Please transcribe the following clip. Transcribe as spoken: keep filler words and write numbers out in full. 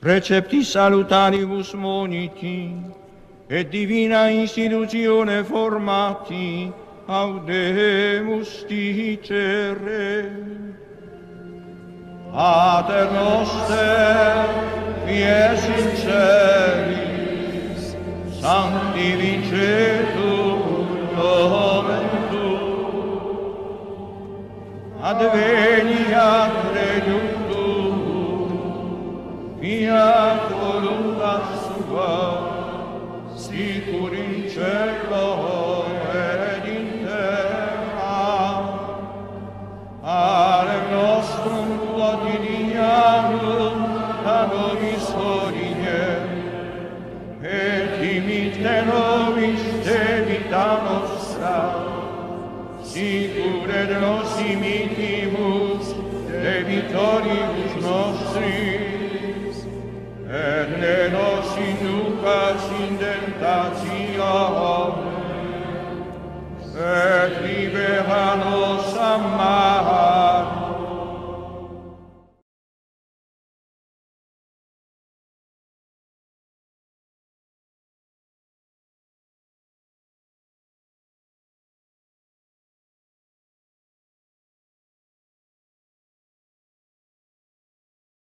preceptis salutaribus moniti, et divina institutione formati, audemus dicere. Pater Noster, qui es in celis, sanctificetur nomen tuum, adveniat regnum tuum, fiat voluntas tua, sicur in cielo ed in terra. Panem nostrum quotidianum da nobis hodie, et dimitte nobis debita nostra, sicur et nos dimittimus debitoribus nostris, et ne nos inducas in tentationem, et